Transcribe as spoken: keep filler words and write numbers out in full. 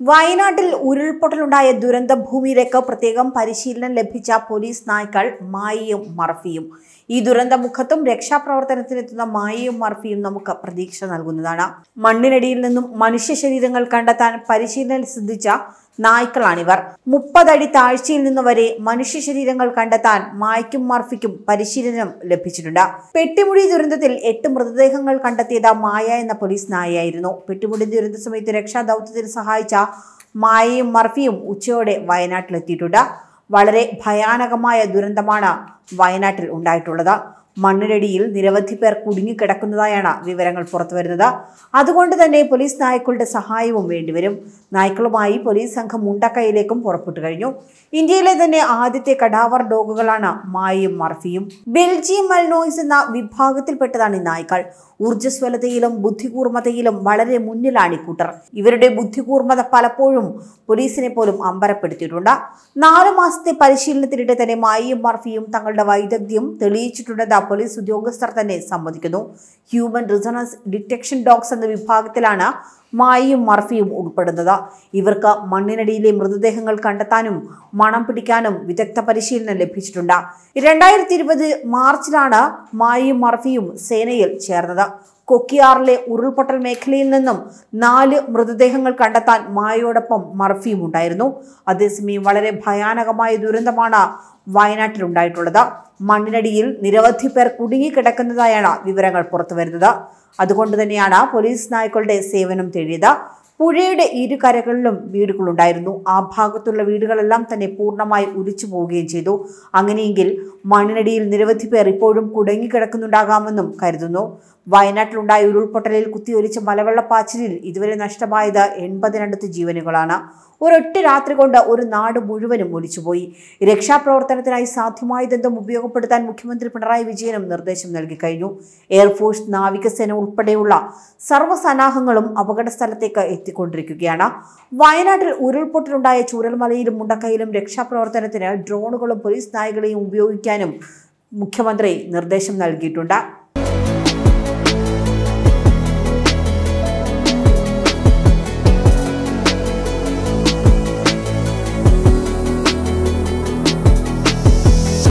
വയനാട്ടിൽ ഉരുൾപൊട്ടലുണ്ടായ ദുരന്ത ഭൂമിയിലേക്ക് പ്രത്യേകം പരിശീലനം ലഭിച്ച പോലീസ് നായ്ക്കൾ മായിയും മർഫിയും. ഈ ദുരന്തമുഖത്തും രക്ഷാപ്രവർത്തനത്തിനെത്തുന്ന മായിയും മർഫിയും നമുക്ക് പ്രതീക്ഷ നൽകുന്നതാണ്. മണ്ണിനടിയിൽ നിന്നും മനുഷ്യ ശരീരങ്ങൾ കണ്ടെത്താൻ പരിശീലനം സിദ്ധിച്ച നായ്ക്കളാണിവർ. മുപ്പതടി താഴ്ചയിൽ നിന്ന് വരെ മനുഷ്യ ശരീരങ്ങൾ കണ്ടെത്താൻ മായ്ക്കും മർഫിക്കും പരിശീലനം ലഭിച്ചിട്ടുണ്ട്. പെട്ടിമുടി ദുരന്തത്തിൽ എട്ട് മൃതദേഹങ്ങൾ കണ്ടെത്തിയത് മായ എന്ന പോലീസ് നായയായിരുന്നു. പെട്ടിമുടി ദുരന്ത സമയത്ത് രക്ഷാ ദൗത്യത്തിന് സഹായിച്ച മായയും മർഫിയും ഉച്ചയോടെ വയനാട്ടിലെത്തിയിട്ടുണ്ട്. വളരെ ഭയാനകമായ ദുരന്തമാണ് വയനാട്ടിൽ ഉണ്ടായിട്ടുള്ളത്. മണ്ണിനടിയിൽ നിരവധി പേർ കുടുങ്ങിക്കിടക്കുന്നതായാണ് വിവരങ്ങൾ പുറത്തുവരുന്നത്. അതുകൊണ്ട് തന്നെ പോലീസ് നായ്ക്കളുടെ സഹായവും വേണ്ടിവരും. നായ്ക്കളുമായി പോലീസ് സംഘം മുണ്ടക്കൈയിലേക്കും പുറപ്പെട്ടു കഴിഞ്ഞു. ഇന്ത്യയിലെ തന്നെ ആദ്യത്തെ കഡാവർ ഡോഗുകളാണ് മായയും മർഫിയും. ബെൽജിയം മൽനോയ്സ് എന്ന വിഭാഗത്തിൽപ്പെട്ടതാണ് ഈ നായ്ക്കൾ. ഊർജ്ജസ്വലതയിലും ബുദ്ധികൂർമ്മതയിലും വളരെ മുന്നിലാണ് ഇക്കൂട്ടർ. ഇവരുടെ ബുദ്ധികൂർമ്മത പലപ്പോഴും പോലീസിനെ പോലും അമ്പരപ്പെടുത്തിയിട്ടുണ്ട്. നാലു മാസത്തെ പരിശീലനത്തിനിടെ തന്നെ മായയും മർഫിയും തങ്ങളുടെ വൈദഗ്ധ്യം തെളിയിച്ചിട്ടുണ്ടെന്ന് പോലീസ് ഉദ്യോഗസ്ഥർ തന്നെ സമ്മതിക്കുന്നു. ഹ്യൂമൻ റിസണൻസ് ഡിറ്റക്ഷൻ ഡോഗ്സ് എന്ന വിഭാഗത്തിലാണ് മായയും മർഫിയും ഉൾപ്പെടുന്നത്. ഇവർക്ക് മണ്ണിനടിയിലെ മൃതദേഹങ്ങൾ കണ്ടെത്താനും മണം പിടിക്കാനും വിദഗ്ധ പരിശീലനം ലഭിച്ചിട്ടുണ്ട്. രണ്ടായിരത്തി ഇരുപത് മാർച്ചിലാണ് മായയും മർഫിയും സേനയിൽ ചേർന്നത്. കൊക്കിയാറിലെ ഉരുൾപൊട്ടൽ മേഖലയിൽ നിന്നും നാല് മൃതദേഹങ്ങൾ കണ്ടെത്താൻ മായയോടൊപ്പം മർഫിയും ഉണ്ടായിരുന്നു. അതേസമയം വളരെ ഭയാനകമായ ദുരന്തമാണ് വയനാട്ടിലുണ്ടായിട്ടുള്ളത്. മണ്ണിനടിയിൽ നിരവധി പേർ കുടുങ്ങിക്കിടക്കുന്നതായാണ് വിവരങ്ങൾ പുറത്തുവരുന്നത്. അതുകൊണ്ട് തന്നെയാണ് പോലീസ് നായ്ക്കളുടെ സേവനം തേടിയത്. പുഴയുടെ ഇരുകരകളിലും വീടുകളുണ്ടായിരുന്നു. ആ ഭാഗത്തുള്ള വീടുകളെല്ലാം തന്നെ പൂർണ്ണമായി ഒലിച്ചു പോവുകയും ചെയ്തു. അങ്ങനെയെങ്കിൽ മണ്ണിനടിയിൽ നിരവധി പേർ ഇപ്പോഴും കുടുങ്ങിക്കിടക്കുന്നുണ്ടാകാമെന്നും കരുതുന്നു. വയനാട്ടിലുണ്ടായ ഉരുൾപൊട്ടലിൽ കുത്തിയൊലിച്ച മലവെള്ളപ്പാച്ചിലിൽ ഇതുവരെ നഷ്ടമായത് എൺപതിനടുത്ത് ജീവനുകളാണ്. ഒരൊറ്റ രാത്രി കൊണ്ട് ഒരു നാട് മുഴുവനും ഒലിച്ചുപോയി. രക്ഷാപ്രവർത്തനത്തിനായി സാധ്യമായതെന്തും ഉപയോഗപ്പെടുത്താൻ മുഖ്യമന്ത്രി പിണറായി വിജയനും നിർദ്ദേശം നൽകി കഴിഞ്ഞു. എയർഫോഴ്സ്, നാവികസേന ഉൾപ്പെടെയുള്ള സർവ്വസന്നാഹങ്ങളും അപകട സ്ഥലത്തേക്ക് എത്തിക്കൊണ്ടിരിക്കുകയാണ്. വയനാട്ടിൽ ഉരുൾപൊട്ടലുണ്ടായ ചൂരൽമലയിലും മുണ്ടക്കൈയിലും രക്ഷാപ്രവർത്തനത്തിന് ഡ്രോണുകളും പോലീസ് നായകളെയും ഉപയോഗിക്കാനും മുഖ്യമന്ത്രി നിർദ്ദേശം നൽകിയിട്ടുണ്ട്.